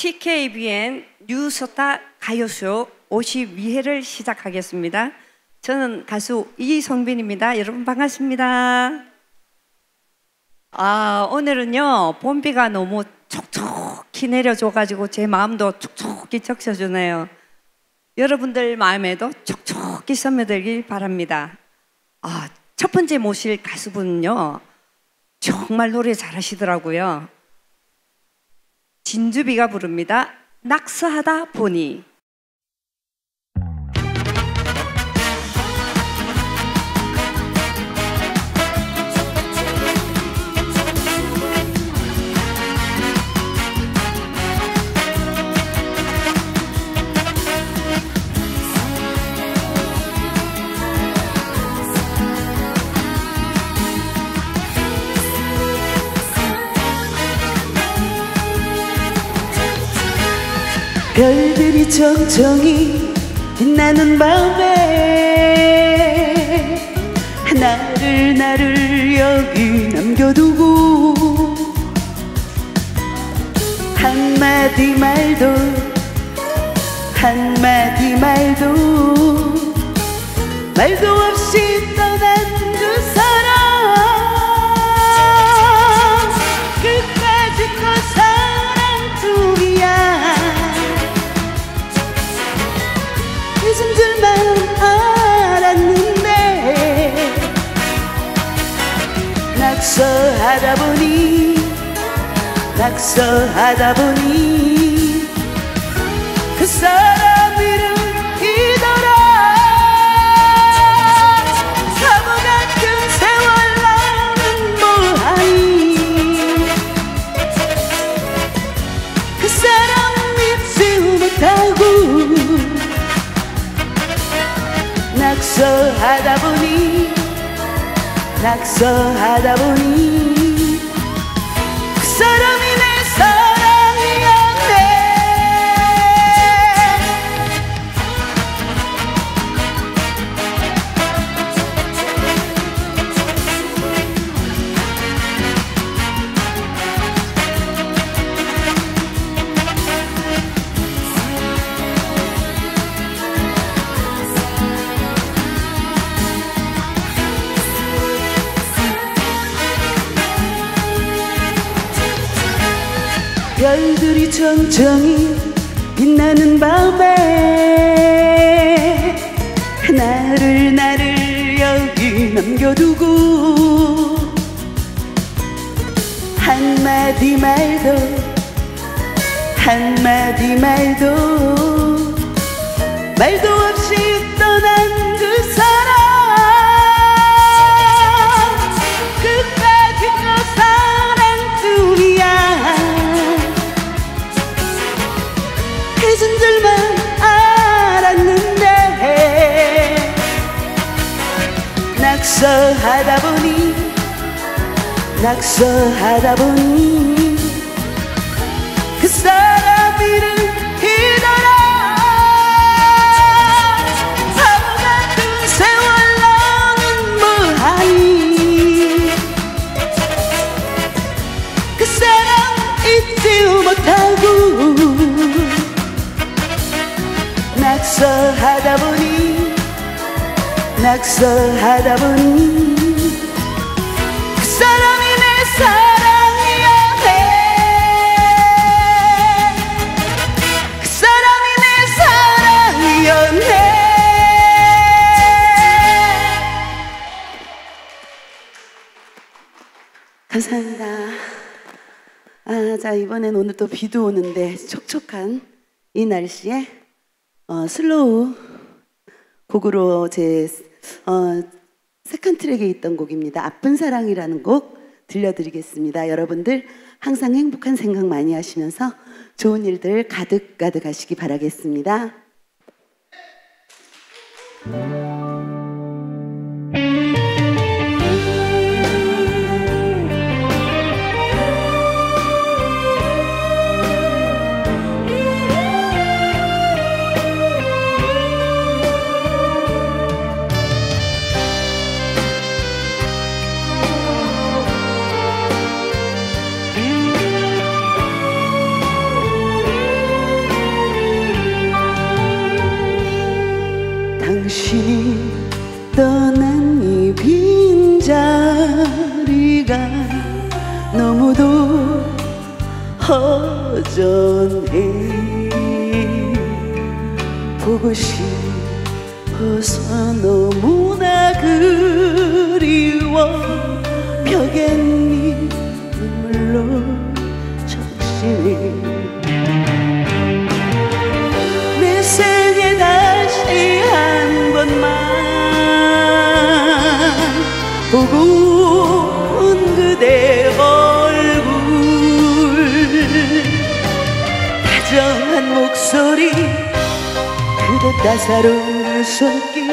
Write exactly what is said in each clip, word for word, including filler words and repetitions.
티케이비엔 뉴스타 가요쇼 오십이 회를 시작하겠습니다. 저는 가수 이성빈입니다. 여러분 반갑습니다. 아, 오늘은요 봄비가 너무 촉촉히 내려줘가지고 제 마음도 촉촉히 적셔주네요. 여러분들 마음에도 촉촉히 스며들길 바랍니다. 아, 첫 번째 모실 가수분은요 정말 노래 잘하시더라고요. 진주비가 부릅니다. 낙서하다 보니. 별들이 청청히 빛나는 밤에 나를 나를 여기 남겨두고 한마디 말도 한마디 말도 말도 없이 떠난 그 사람 끝까지 그 사랑 중이야. 잊은 줄만 알았는데 낙서하다 보니 낙서하다 보니 그 사람 이름이더라. 바보 같은 세월 나는 뭐하니 그 사람 잊지 못하고 낙서하다 보니 낙서하다 보니 그 사람이 내 사랑이었네. 별들이 청청히 빛나는 밤에 나를 나를 여기 남겨두고 한마디 말도 한마디 말도 말도 없이 떠난 그 사람 끝까지 그 사랑 중이야. 잊은 줄만 알았는데 낙서하다 보니 낙서하다 보니 그 사람 이름이더라. 바보 같은 세월 너는 뭐하니 그 사람 잊지 못하고 낙서하다 보니 낙서하다 보니 그 사람이 내 사랑이었네. 그 사람이 내 사랑이었네. 감사합니다. 아, 자, 이번엔 오늘 또 비도 오는데 촉촉한 이 날씨에 어, 슬로우 곡으로 제 어, 세컨 트랙에 있던 곡입니다. 아픈 사랑이라는 곡 들려드리겠습니다. 여러분들 항상 행복한 생각 많이 하시면서 좋은 일들 가득 가득 하시기 바라겠습니다. 음 허전해. 보고 싶어서 너무나 그리워. 벽에 네 눈물로 적시네. 내 생에 다시 한 번만 보고픈 그대 얼굴. 다정한 목소리 그대 따사로운 그 손길.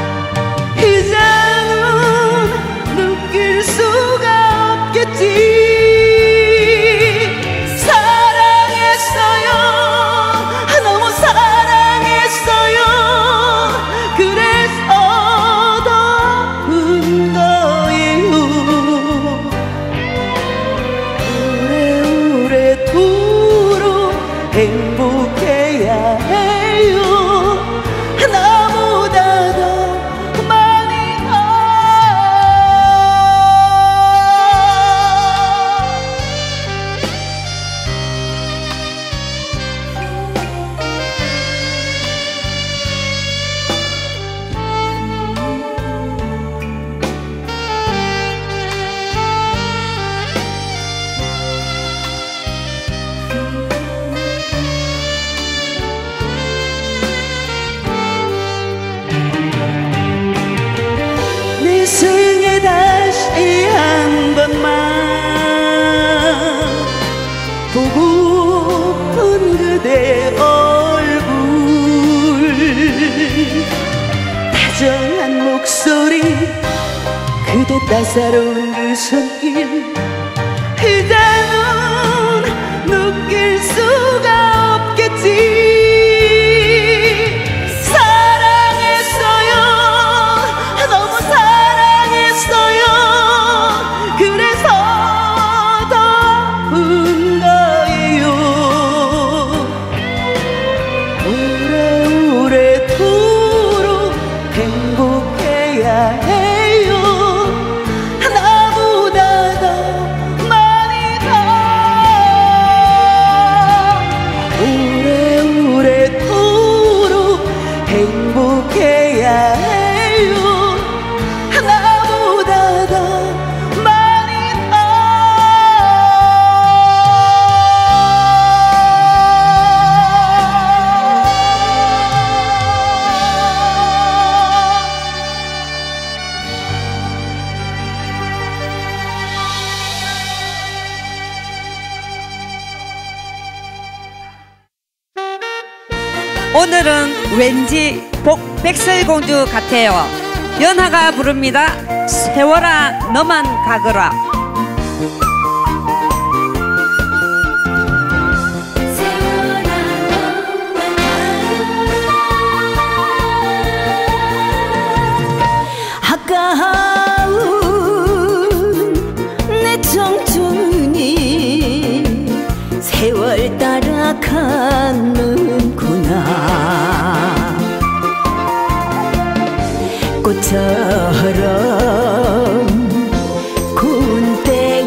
이제는 느낄 수가 없겠지. 사랑했어요. 너무 사랑했어요. 그래서 더 아픈 거예요. 오래오래도록 행복해야 해요. 나보다 더 많이 더. 내 생에 다시 한 번만 보고픈 그대 얼굴. 다정한 목소리 그대 따사로운 그 손길. 이제는 느낄 수가 없겠지. 사랑했어요. 너무 사랑했어요. 그래서 더 아픈 거예요. 오래오래도록 행복해야 해요. 나보다 더 많이 더. 오래오래도록 행복해야 해요. 나보다 더 많이 더. 오늘은 왠지 복 백설공주 같아요. 연하가 부릅니다. 세월아 너만 가거라. 아까운 내 청춘이 세월 따라 가는구나. 꽃처럼 고운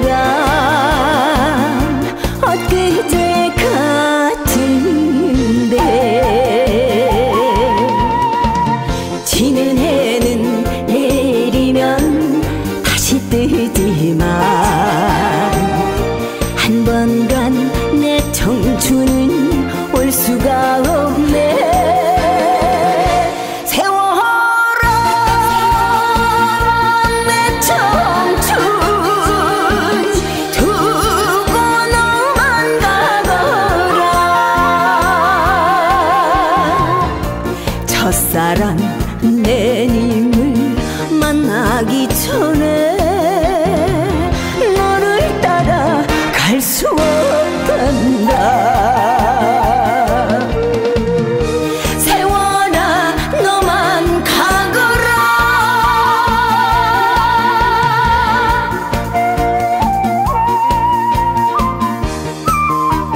때가 엊그제 같은데 지는 해는 내리면 다시 뜨지만 한 번간 내 청춘은 올 수가 없네. 첫사랑 내 님을 만나기 전에 너를 따라 갈 수 없단다. 세월아 너만 가거라.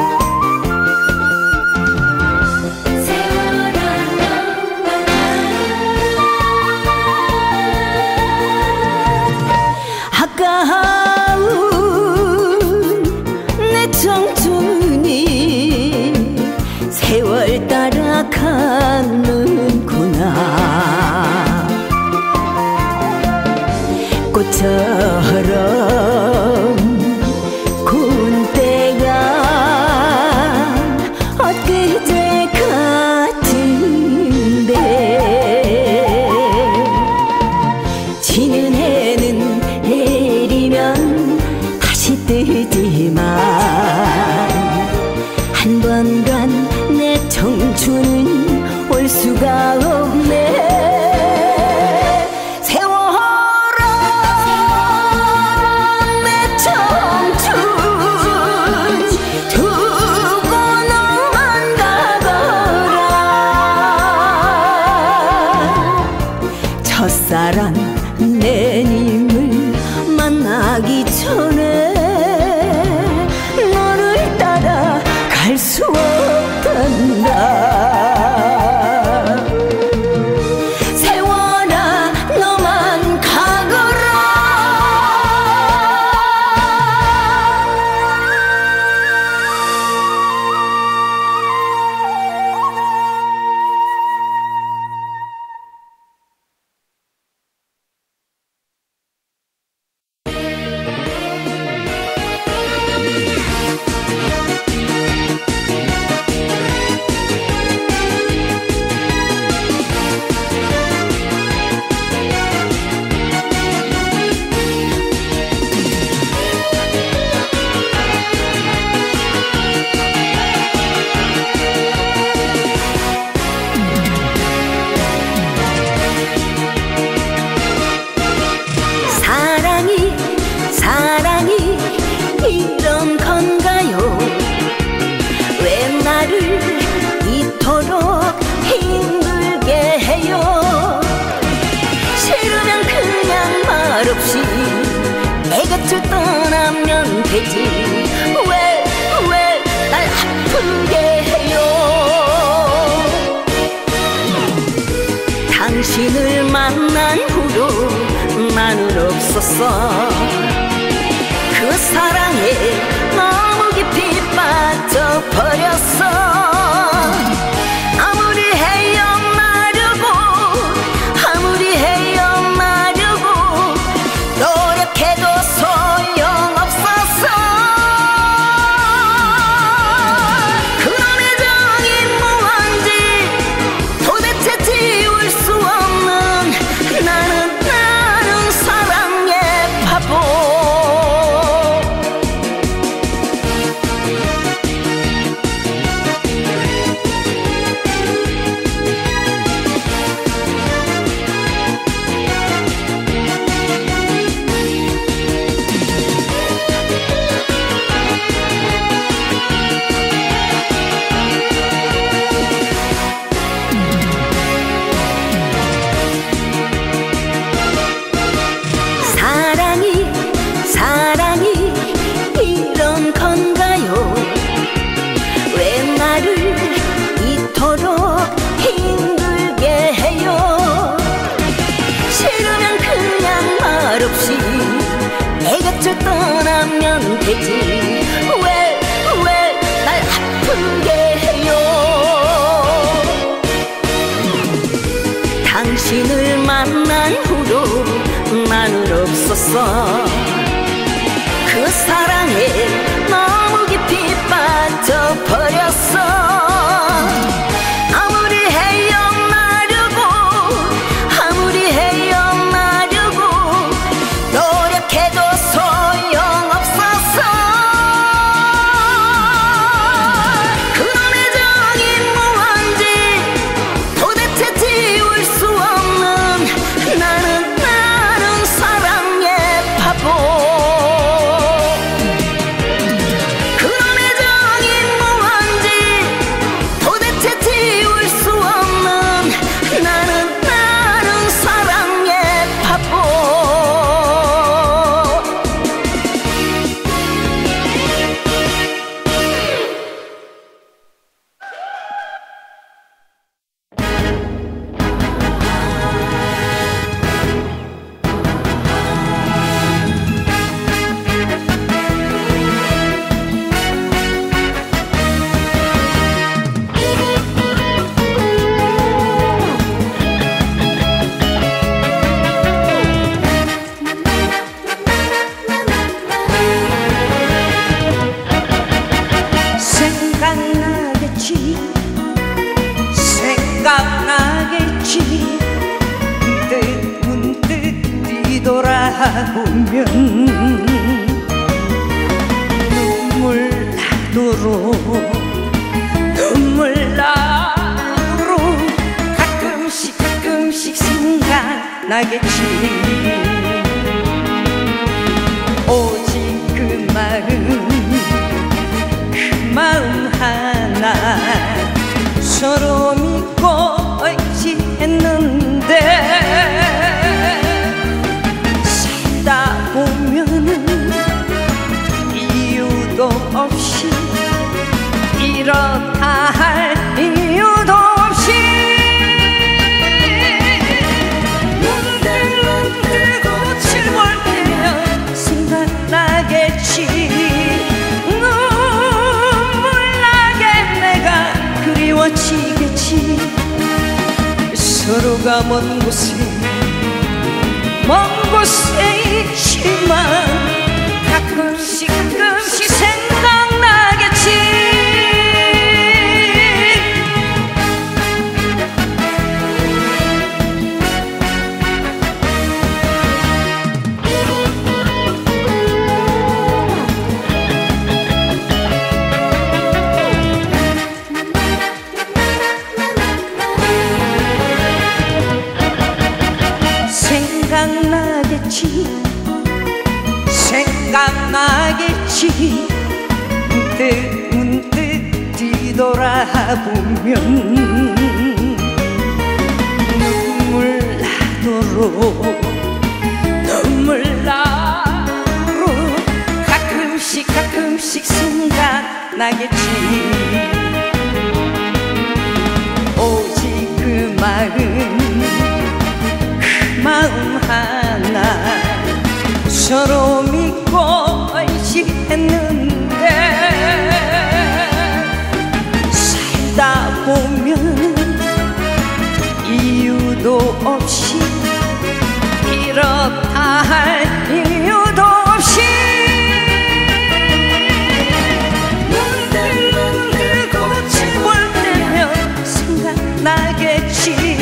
세월아 너만 가거라. 것처럼 고운 때가 엊그제 같은데 지는 해는 내리면 다시 뜨지만 한 번간 내 청춘은 올 수가 없네. 첫사랑 내님을 만나기 전에 너를 따라 갈 수 없단다. 세월아 너만 가거라. 사랑이 이런 건가요? 왜 나를 이토록 힘들게 해요? 싫으면 그냥 말없이 내 곁을 떠나면 되지. 왜, 왜 날 아프게 해요? 당신을 만난 후로 나는 없었어. 그 사랑에 너무 깊이 빠져버렸어. 아무리 헤어나려고 아무리 헤어나려고 노력해도 소용없었어. 그런 애정이 뭐한지 도대체 지울 수 없는 나는 나는 사랑의 바보. 사랑이 이런 건가요? 왜 나를 이토록 힘들게 해요? 싫으면 그냥 말없이 내 곁을 떠나면 되지. 왜, 왜 날 아프게 해요? 당신을 만난 후로 나는 없었어. 그 사랑에 너무 깊이 빠져버렸어. 아무리 헤어나려고 아무리 헤어나려고 노력해도 소용없었어. 그런 애정이 뭐한지 도대체 지울 수 없는 나는 나는 사랑의 밥 생각나겠지 생각나겠지 문득 문득 뒤돌아보면 눈물 나도록 눈물 나도록 가끔씩 가끔씩 생각나겠지 오직 그 마음 그 마음 하나 서로 믿고 의지했는데 살다 보면은 이유도 없이 이렇다 할 이유도 없이 문득 문득 꽃을 볼 때면 생각나겠지 눈물 나게 내가 그리워지겠지 서로가 먼 곳에 먼 곳에 있지만 가끔씩 가끔씩 생각나겠지 생각나겠지 생각나겠지 문득 문득 뒤돌아보면 눈물 나도록 눈물 나도록 가끔씩 가끔씩 생각나겠지 오직 그 마음 마음 하나 서로 믿고 의지했는데 살다 보면 이유도 없이 이렇다 할 이유도 없이 문득 문득 꽃을 볼 때면 생각나겠지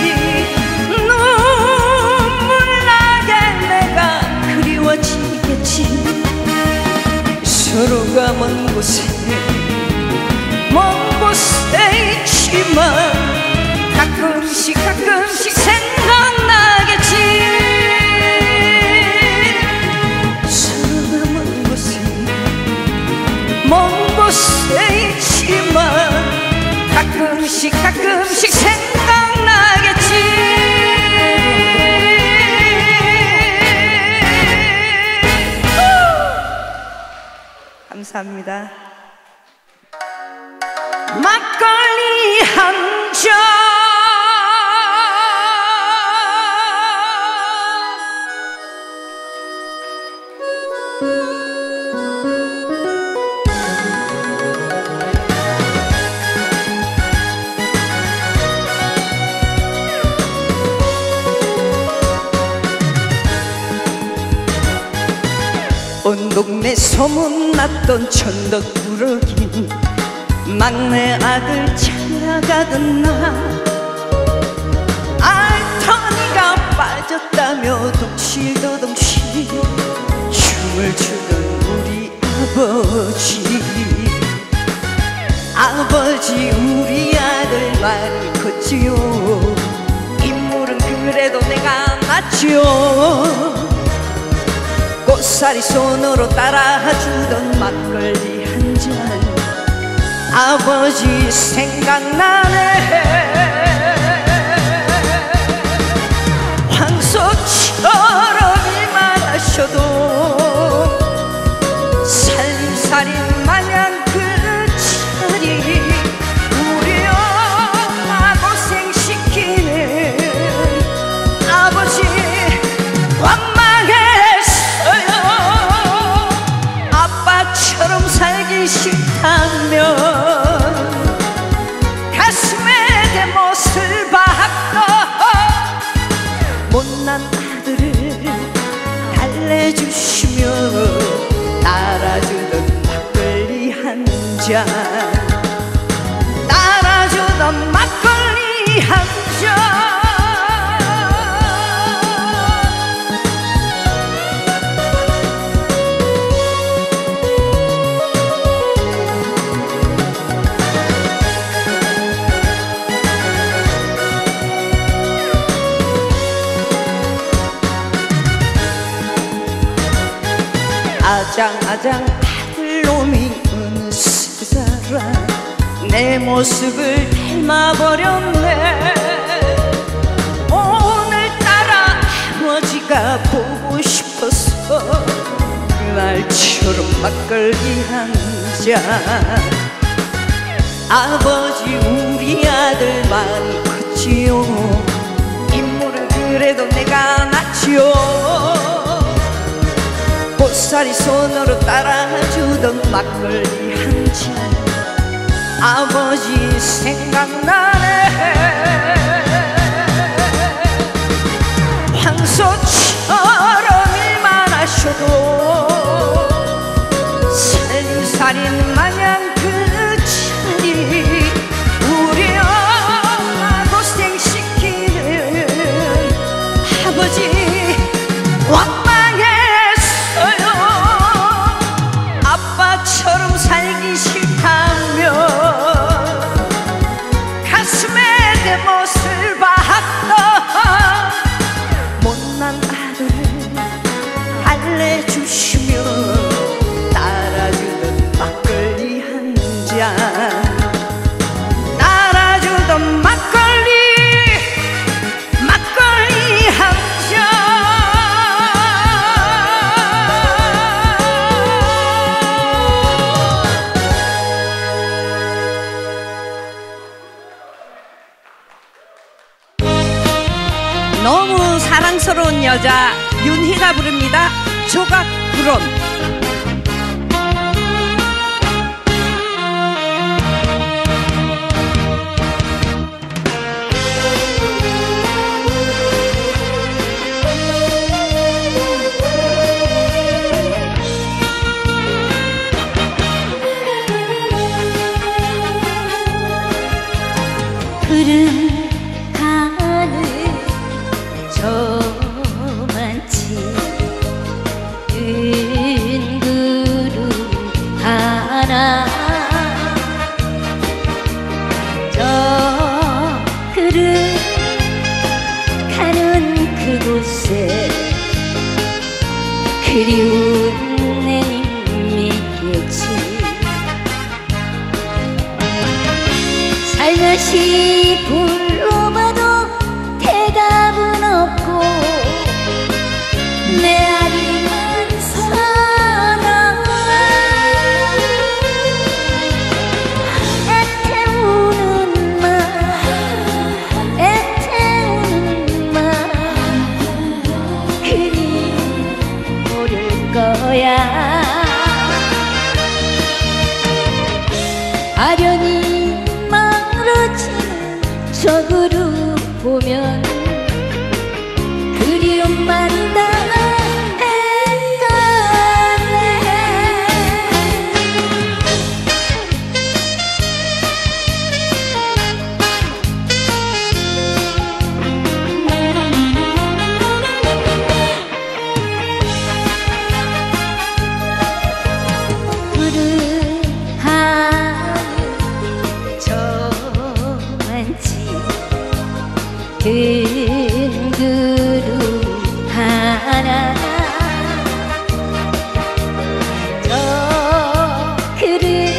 서로가 먼 곳에 먼 곳에 있지만 가끔씩 가끔씩 생각나겠지 서로가 먼 곳에 먼 곳에 있지만 가끔씩 가끔씩 생각나겠지 감사합니다. 막걸리 한 잔 온 동네 소문났던 천덕꾸러기 막내 아들 찾아가던 날 알턴이가 빠졌다며 둥실더덩실 춤을 추던 우리 아버지 아버지 우리 아들 많이 컸지요 인물은 그래도 내가 낫지요 꽃살이 손으로 따라주던 막걸리 한 잔 아버지 생각나네 황소처럼 이만 하셔도 살림살이 마냥 그렇지 우리 엄마 고생시키는 아버지 아빠처럼 살기 싫다면 가슴에 내 못을 박고 못난 아들을 달래주시며 따라주던 막걸리 한 잔 아장아장 아들놈이 어느새 살아 내 모습을 닮아버렸네. 오늘따라 아버지가 보고 싶어서 그날처럼 막걸리 한 잔. 아버지 우리 아들 많이 컸지요. 인물은 그래도 내가 낫지요. 보살이 손으로 따라주던 막걸리 한 잔. 아버지 생각나네. 황소처럼 일만 하셔도 살림살인 마냥 그 자리 우리 엄마 고생시키는 아버지 원망했어요. 아빠처럼 살기 싫다며 가슴에 내 못을 박던 못난 아들을 달래주시며 따라주던 막걸리 한 잔. 따라주던 막걸리 막걸리 한 잔. 너무 사랑스러운 여자 윤희가 부릅니다. 조각불온. 푸른 하늘 저만치 은 구름 하나 저 흐르 가는 그곳에 그리운 내 님이겠지. 살며시 불러봐도 대답은 없고 메아리만 살아 애태우는 맘 애태우는 맘 그리 모를 거야. 아련히 망러지는 저 그룹 보면 그리움만 남아 행가네. 푸른 하늘 저만치 큰 구름 하나 저 흐르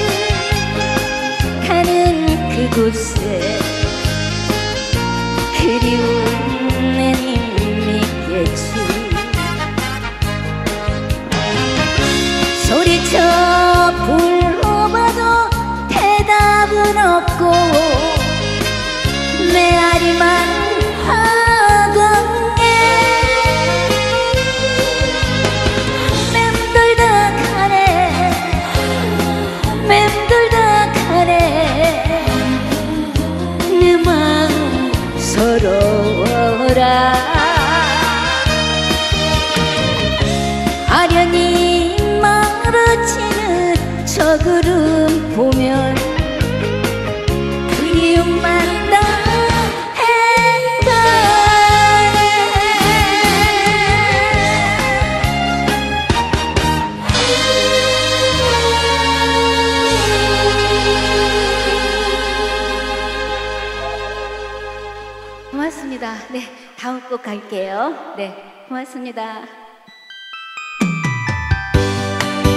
가는 그곳에 그리운 내 님이겠지. 소리쳐 불러봐도 대답은 없고 메아리만 하강에 맴돌다 가네 맴돌다 가네. 내 마음 서러워라. 아련히 멀어지는 저 구름 보면 그리움만 나 고맙습니다. 네, 다음 곡 갈게요. 네, 고맙습니다.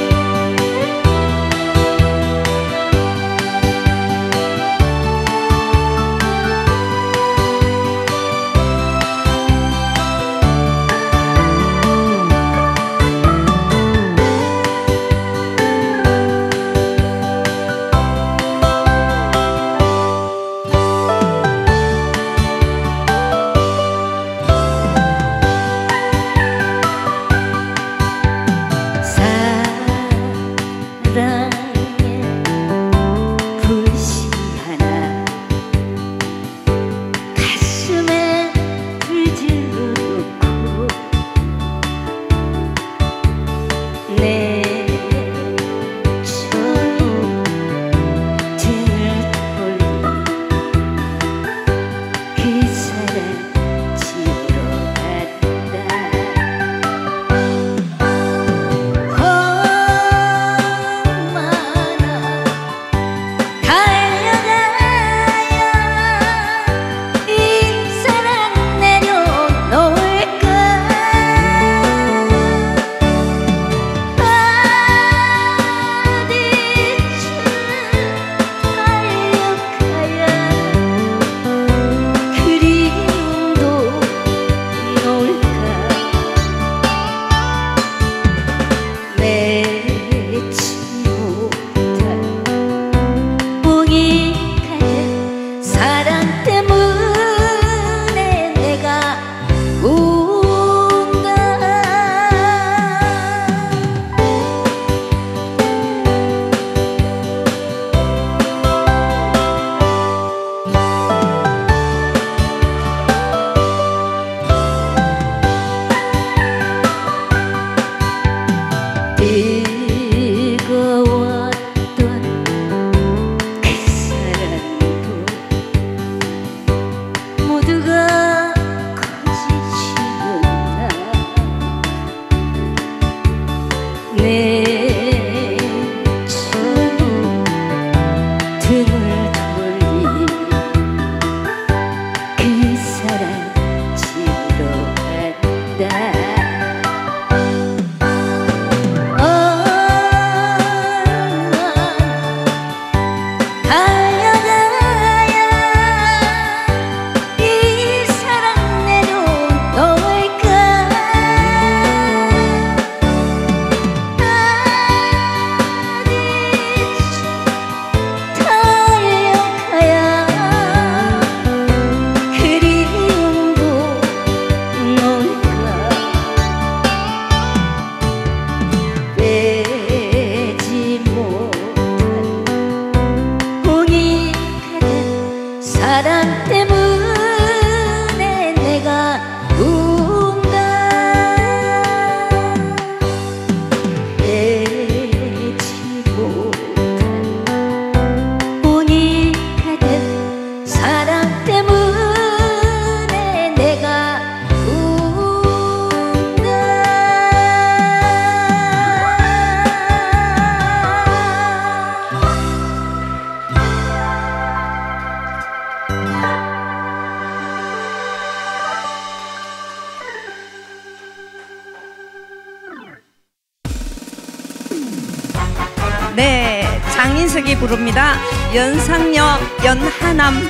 강인석이 부릅니다. 연상녀 연하남.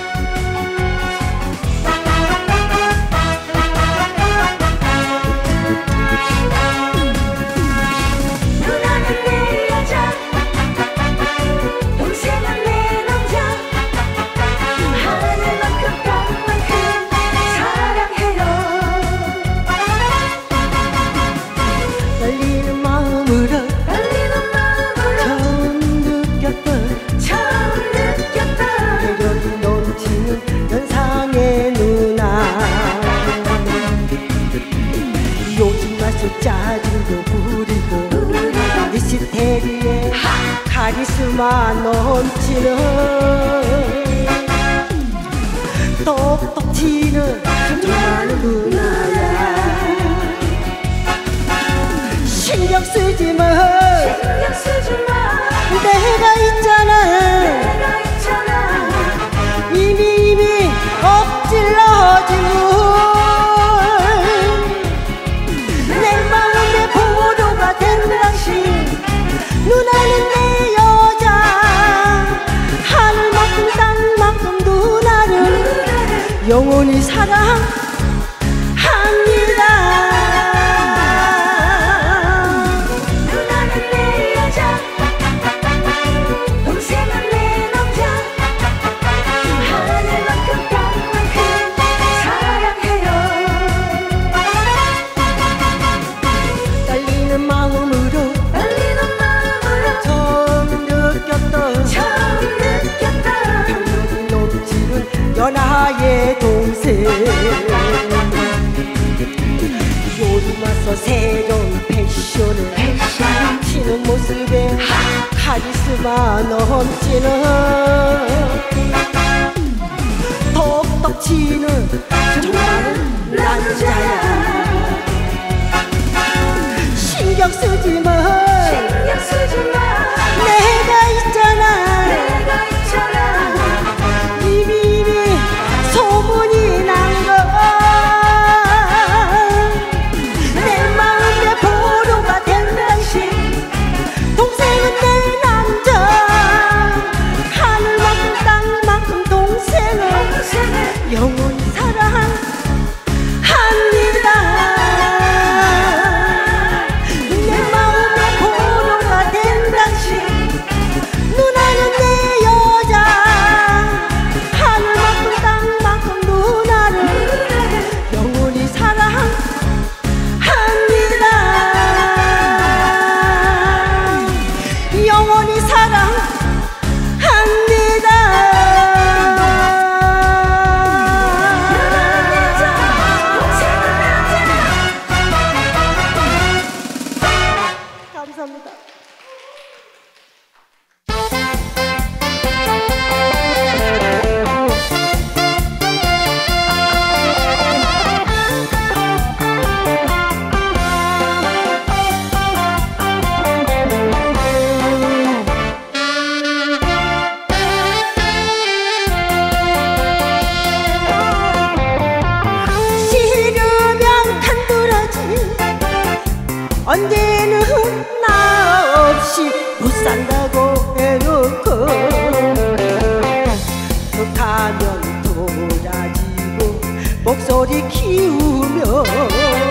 짜증도 부리고 미스테리에 카리스마 넘치는 똑똑 튀는 좋아하는 누나야. 신경 쓰지 마, 신경 쓰지 마. 내가 있잖아, 내가 있잖아. 이미 이미 엎질러진 물. 누나는 내 여자, 하늘만큼 땅만큼 누나를 영원히 사랑합니다. 누나는 내 여자, 동생은 내 남자, 하늘만큼 땅만큼 사랑해요. 떨리는 마음으로 연하의 동생. 요즘 와서 새로운 패션을 튀는 모습에 카리스마 넘치는 톡톡 치는 좋아하는 남자야. 신경 쓰지 마, 신경 쓰지 마. 내가 있잖아, 내가 있잖아. 이미 이미 소문이 난 거. 내 마음에 보루가 된 당신, 동생은 내 남자, 하늘만큼 땅만큼 동생을 영원히 사랑합니다. 내 마음에 보루가 된 당신, 누나는 내 여자, 하늘만큼 땅만큼 누나를 영원히 사랑합니다. 영원히 사랑합니다. 감사합니다. 싫으면 간두라지, 언제는 나 없이 못 산다고 해놓고 툭하면 돌아지고 목소리 키우며